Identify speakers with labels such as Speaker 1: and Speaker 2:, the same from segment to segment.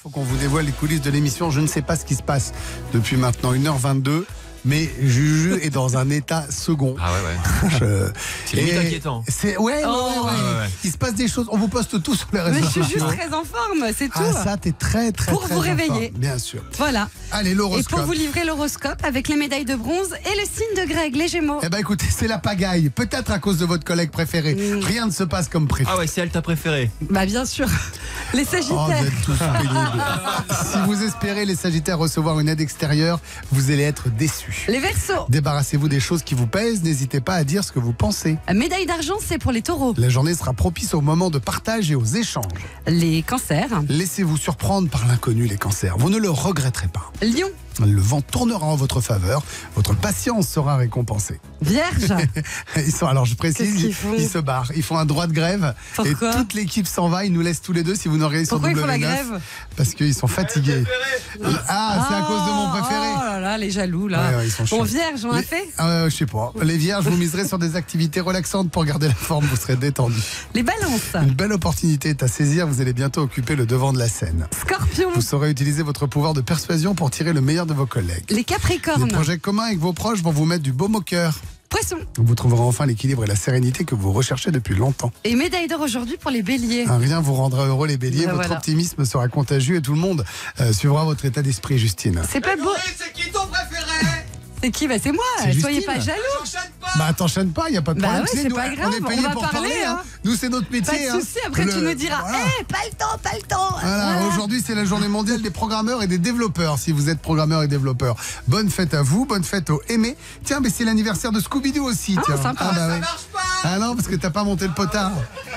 Speaker 1: faut qu'on vous dévoile les coulisses de l'émission. Je ne sais pas ce qui se passe depuis maintenant 1h22. Mais Juju est dans un état second.
Speaker 2: Ah ouais. C'est limite inquiétant.
Speaker 1: Ouais. Il se passe des choses. On vous poste tout sur les réseaux sociaux.
Speaker 3: Mais je suis juste très en forme, c'est tout.
Speaker 1: Ah ça, t'es très
Speaker 3: pour vous réveiller.
Speaker 1: Bien sûr.
Speaker 3: Voilà.
Speaker 1: Allez, l'horoscope.
Speaker 3: Et pour vous livrer l'horoscope avec les médailles de bronze et le signe de Greg, les Gémeaux.
Speaker 1: Eh ben écoutez, c'est la pagaille. Peut-être à cause de votre collègue préféré. Rien ne se passe comme prévu.
Speaker 2: Ah ouais, c'est elle ta préférée.
Speaker 3: Bah bien sûr. Les Sagittaires.
Speaker 1: Oh, vous êtes tous pénibles. Si vous espérez, les Sagittaires, recevoir une aide extérieure, vous allez être déçus.
Speaker 3: Les Verseaux.
Speaker 1: Débarrassez-vous des choses qui vous pèsent, n'hésitez pas à dire ce que vous pensez.
Speaker 3: Médaille d'argent, c'est pour les Taureaux.
Speaker 1: La journée sera propice aux moments de partage et aux échanges.
Speaker 3: Les Cancers.
Speaker 1: Laissez-vous surprendre par l'inconnu, les Cancers. Vous ne le regretterez pas.
Speaker 3: Lion.
Speaker 1: Le vent tournera en votre faveur. Votre patience sera récompensée.
Speaker 3: Vierge.
Speaker 1: Alors je précise,
Speaker 3: Qu'est-ce qu'ils font ?
Speaker 1: ils se barrent. Ils font un droit de grève.
Speaker 3: Pourquoi ?
Speaker 1: Et toute l'équipe s'en va. Ils nous laissent tous les deux. Si vous nous regardez sur
Speaker 3: Pourquoi
Speaker 1: W9.
Speaker 3: ils font la grève ?
Speaker 1: Parce qu'ils sont fatigués. Ah, c'est à cause de mon préféré.
Speaker 3: Oh là là, les jaloux là.
Speaker 1: Ouais, ils sont
Speaker 3: Bon,
Speaker 1: chiants.
Speaker 3: Vierge, on a fait ?
Speaker 1: Je sais pas. Les Vierges, vous miserez sur des activités relaxantes pour garder la forme. Vous serez détendus.
Speaker 3: Les Balances.
Speaker 1: Une belle opportunité est à saisir. Vous allez bientôt occuper le devant de la scène.
Speaker 3: Scorpion.
Speaker 1: Vous saurez utiliser votre pouvoir de persuasion pour tirer le meilleur de vos collègues.
Speaker 3: Les Capricornes.
Speaker 1: Les projets communs avec vos proches vont vous mettre du baume au cœur.
Speaker 3: Poisson.
Speaker 1: Vous trouverez enfin l'équilibre et la sérénité que vous recherchez depuis longtemps.
Speaker 3: Et médaille d'or aujourd'hui pour les Béliers.
Speaker 1: Rien vous rendra heureux, les Béliers.
Speaker 3: Ben
Speaker 1: Votre
Speaker 3: voilà.
Speaker 1: optimisme sera contagieux et tout le monde suivra votre état d'esprit, Justine.
Speaker 3: C'est pas beau.
Speaker 4: C'est qui ton préféré?
Speaker 3: C'est qui ? Bah c'est moi.
Speaker 1: C'est
Speaker 3: Soyez
Speaker 1: Justine.
Speaker 3: pas jaloux.
Speaker 4: J'enchaîne pas.
Speaker 1: Bah t'enchaînes pas, il n'y a pas de
Speaker 3: Bah
Speaker 1: problème.
Speaker 3: ouais,
Speaker 1: Tu sais,
Speaker 3: c'est
Speaker 1: nous,
Speaker 3: pas grave,
Speaker 1: on est payé
Speaker 3: on va
Speaker 1: pour
Speaker 3: parler,
Speaker 1: parler.
Speaker 3: hein.
Speaker 1: Nous, c'est notre métier.
Speaker 3: Pas de souci. Après tu nous diras,
Speaker 1: Voilà.
Speaker 3: pas le temps, pas le temps.
Speaker 1: Voilà, aujourd'hui c'est la journée mondiale des programmeurs et des développeurs. Si vous êtes programmeur et développeur, bonne fête à vous, bonne fête aux aimés. Tiens, mais c'est l'anniversaire de Scooby-Doo aussi. Tiens.
Speaker 3: sympa.
Speaker 1: Ah, bah,
Speaker 4: Ça
Speaker 1: ouais.
Speaker 4: marche pas.
Speaker 1: Ah non, parce que t'as pas monté le potard.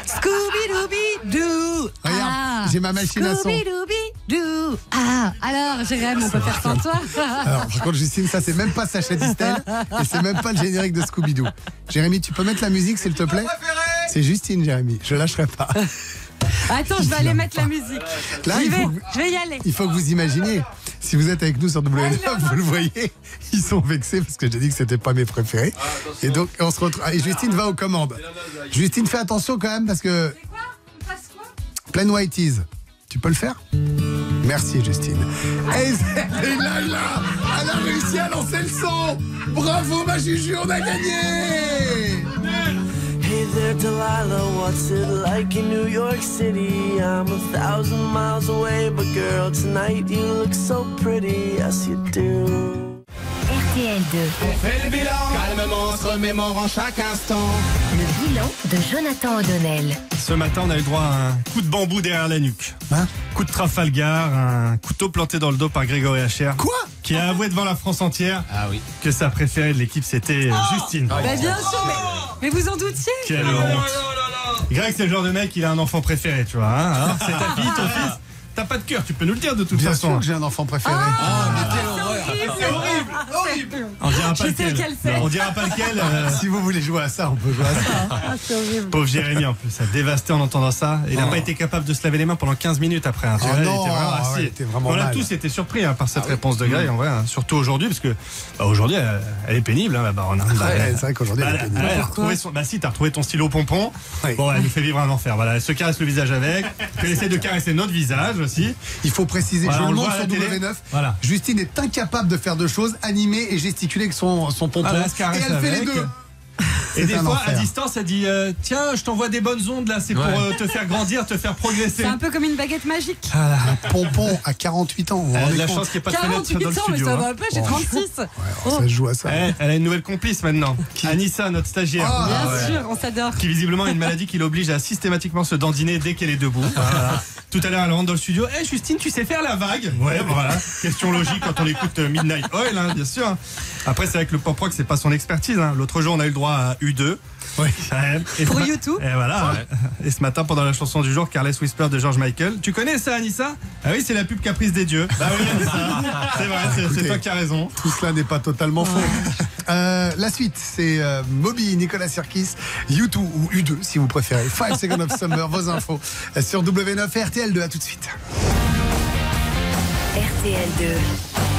Speaker 3: Scooby-Dooby-Doo.
Speaker 1: Regarde, j'ai ma machine à son.
Speaker 3: Scooby-Dooby-Doo. Ah, alors, Jérém, on peut faire sans toi.
Speaker 1: Alors, par contre, Justine, ça, c'est même pas Sacha Distel et c'est même pas le générique de Scooby-Doo. Jérémy, tu peux mettre la musique, s'il te plaît?
Speaker 4: Préféré.
Speaker 1: C'est Justine, Jérémy. Je lâcherai pas.
Speaker 3: Attends, je vais aller mettre la musique.
Speaker 1: Là,
Speaker 3: Je vais y aller.
Speaker 1: il faut que vous imaginiez. Si vous êtes avec nous sur W9, vous le voyez, ils sont vexés parce que j'ai dit que c'était pas mes préférés. Et donc, on se retrouve. Et Justine va aux commandes. Justine, fais attention quand même parce que.
Speaker 3: C'est quoi ? On passe quoi ?
Speaker 1: Plain White Tees. Tu peux le faire? Merci, Justine. Et là, elle a réussi à lancer le son. Bravo, ma Juju, on a gagné.
Speaker 5: Hey there, Delilah, what's it like in New York City? I'm 1,000 miles away, but girl, tonight you look so pretty, yes you do.
Speaker 6: RTL 2,
Speaker 4: On fait le bilan. Calmement, se remémorant chaque instant.
Speaker 6: le bilan de Jonathan O'Donnell.
Speaker 7: Ce matin, on a eu le droit à un coup de bambou derrière la nuque.
Speaker 1: Hein?
Speaker 7: Coup de Trafalgar, un couteau planté dans le dos par Grégory Hacher.
Speaker 1: Quoi?
Speaker 7: Qui a avoué devant la France entière
Speaker 2: Ah oui.
Speaker 7: que sa préférée de l'équipe, c'était Justine.
Speaker 3: Bah bien sûr, mais vous en doutiez.
Speaker 7: Quelle honte. Greg, c'est le genre de mec, il a un enfant préféré, tu vois. Hein. Alors, c'est ta fille, ton fils. T'as pas de cœur, tu peux nous le dire de toute
Speaker 1: Bien
Speaker 7: façon.
Speaker 1: sûr que j'ai un enfant préféré.
Speaker 4: C'est horrible. Horrible.
Speaker 7: On dira pas
Speaker 3: Je sais
Speaker 7: lequel.
Speaker 3: lequel c'est.
Speaker 7: Non, on dira pas lequel.
Speaker 1: Si vous voulez jouer à ça, on peut jouer à ça.
Speaker 3: Ah, c'est horrible.
Speaker 7: Pauvre Jérémy, en plus, a dévasté en entendant ça. Il n'a pas été capable de se laver les mains pendant 15 minutes après. Hein. Tu
Speaker 1: Oh
Speaker 7: vois,
Speaker 1: non,
Speaker 7: il était vraiment,
Speaker 1: ouais, il était vraiment
Speaker 7: on a
Speaker 1: mal.
Speaker 7: tous été surpris hein, par cette réponse de Greg, en vrai. Hein. Surtout aujourd'hui, parce que aujourd'hui, elle est pénible. Hein, bah, on a,
Speaker 1: Ouais, c'est vrai qu'aujourd'hui, elle est pénible.
Speaker 7: elle a retrouvé son, bah si, t'as retrouvé ton stylo pompon.
Speaker 1: Oui.
Speaker 7: Bon, elle nous fait vivre un enfer. Voilà, elle se caresse le visage avec. Elle essaie de caresser notre visage aussi.
Speaker 1: Il faut préciser,
Speaker 7: Voilà,
Speaker 1: je
Speaker 7: on
Speaker 1: le
Speaker 7: le
Speaker 1: montre
Speaker 7: voit à
Speaker 1: sur
Speaker 7: la télé.
Speaker 1: W9.
Speaker 7: Voilà.
Speaker 1: Justine est incapable de faire deux choses, animer et gesticuler avec son pompon.
Speaker 7: Voilà, elle se caresse
Speaker 1: et elle fait les
Speaker 7: avec.
Speaker 1: deux.
Speaker 7: Et des
Speaker 1: un
Speaker 7: fois,
Speaker 1: enfer.
Speaker 7: à distance, elle dit tiens, je t'envoie des bonnes ondes là, c'est pour te faire grandir, te faire progresser.
Speaker 3: C'est un peu comme une baguette magique.
Speaker 1: Un pompon à 48 ans. Vous vous
Speaker 7: Elle a
Speaker 1: rendez
Speaker 7: de la
Speaker 1: compte?
Speaker 7: chance qu'il n'y ait pas de fenêtre
Speaker 3: 48
Speaker 7: dans le
Speaker 3: ans, mais
Speaker 7: studio.
Speaker 3: ça
Speaker 7: hein.
Speaker 3: va pas, j'ai 36.
Speaker 1: Ouais, ça se joue à ça.
Speaker 7: Elle a une nouvelle complice maintenant. Anissa, notre stagiaire.
Speaker 1: Ah,
Speaker 3: Bien
Speaker 1: ouais.
Speaker 3: sûr, on s'adore.
Speaker 7: Qui visiblement a une maladie qui l'oblige à systématiquement se dandiner dès qu'elle est debout. Voilà. Tout à l'heure, elle rentre dans le studio. Hey Justine, tu sais faire la vague? Ouais, voilà. Question logique quand on écoute Midnight Oil, hein, bien sûr. Après, c'est avec le pop rock, c'est pas son expertise. Hein. L'autre jour, on a eu le droit à U2.
Speaker 1: Oui.
Speaker 7: Et
Speaker 3: Pour
Speaker 7: ce ma-
Speaker 3: YouTube.
Speaker 7: Et voilà. Et ce matin, pendant la chanson du jour, Careless Whisper de George Michael. Tu connais ça, Anissa? Ah oui, c'est la pub Caprice des dieux. Bah oui, Anissa. C'est vrai, c'est toi qui as raison.
Speaker 1: Tout cela n'est pas totalement faux. La suite, c'est Moby, Nicolas Sirkis, U2 ou U2 si vous préférez. 5 Seconds of Summer, vos infos sur W9 RTL2. À tout de suite.
Speaker 6: RTL 2.